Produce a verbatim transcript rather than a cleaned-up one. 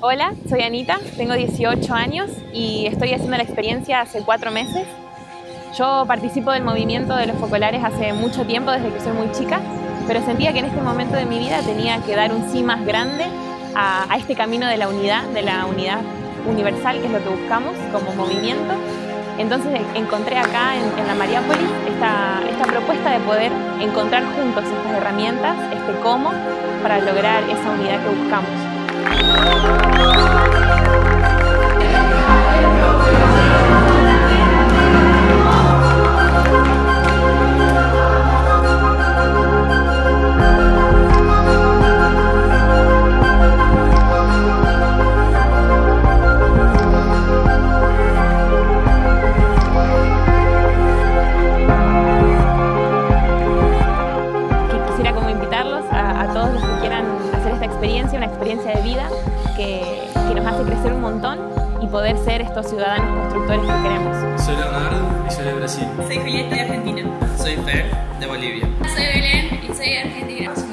Hola, soy Anita, tengo dieciocho años y estoy haciendo la experiencia hace cuatro meses. Yo participo del movimiento de los focolares hace mucho tiempo, desde que soy muy chica, pero sentía que en este momento de mi vida tenía que dar un sí más grande a, a este camino de la unidad, de la unidad universal, que es lo que buscamos como movimiento. Entonces encontré acá en, en la Mariápolis esta, esta propuesta de poder encontrar juntos estas herramientas, este cómo, para lograr esa unidad que buscamos. Quisiera como invitarlos a, a todos los que quieran hacer esta experiencia, una experiencia de vida que, que nos hace crecer un montón y poder ser estos ciudadanos constructores que queremos. Soy Leonardo y soy de Brasil. Soy Julieta de Argentina. Soy Fer de Bolivia. Soy Belén y soy de Argentina.